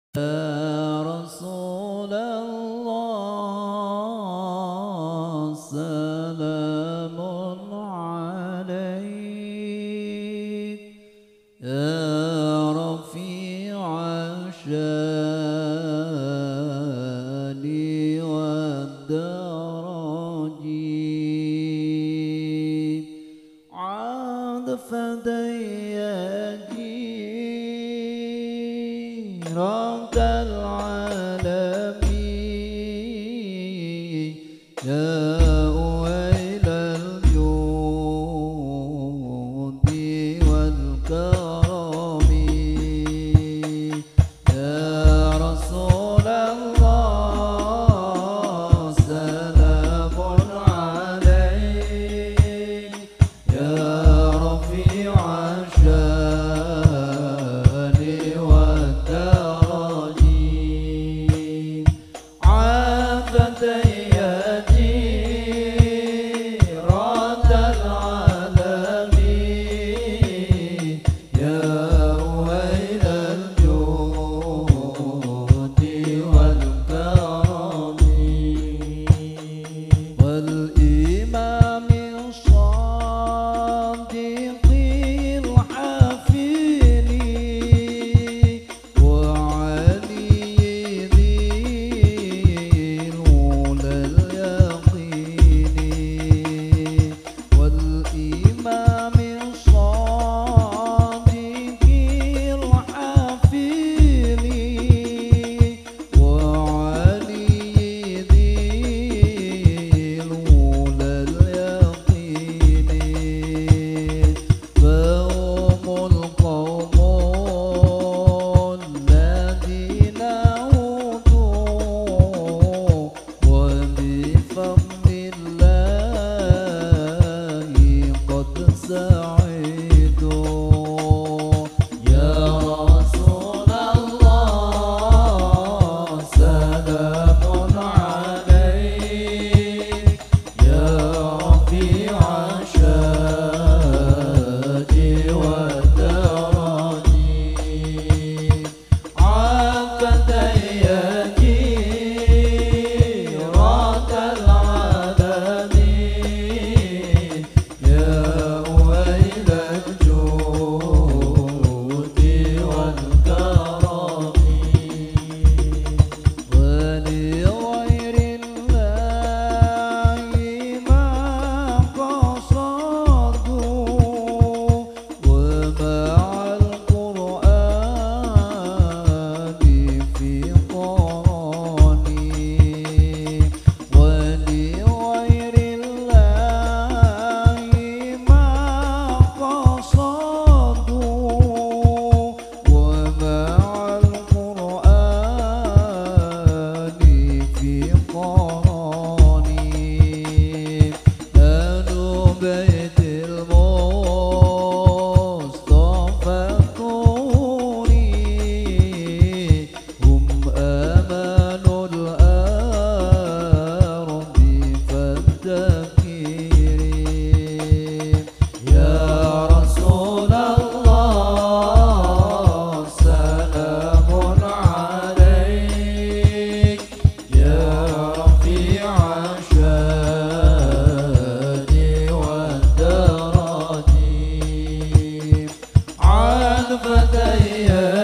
يا رسول الله سلام عليك يا رفيع الشان والدرج عاد فديك رب العالمين يا ويل الجود والكرم يا رسول الله سلام عليك يا رفيع الشان والدرج عافت يدي رد العالمين يا ويل الجود والكرم والإمام الصادق الحفيظ وعلي ذي الأولى اليقين والإمام الصادق الحفيظ وعلي ذي الأولى اليقين فهم القوم الذين أوتوا وبفضل الله قد سعدوا يا رسول الله سلام عليك يا رفيع الشان والدرج عافت يدي رد العالمين يا ويل الجود والكرم ولغير الله ما قصدوا ومع القرآن في قراني ولغير الله ما قصدوا ومع القرآن في قراني أهل بيت المصطفى الطوري هم أمان الأرض فالتفكير يا رسول الله سلام عليك يا رفيع الشان والدرج عاد فديك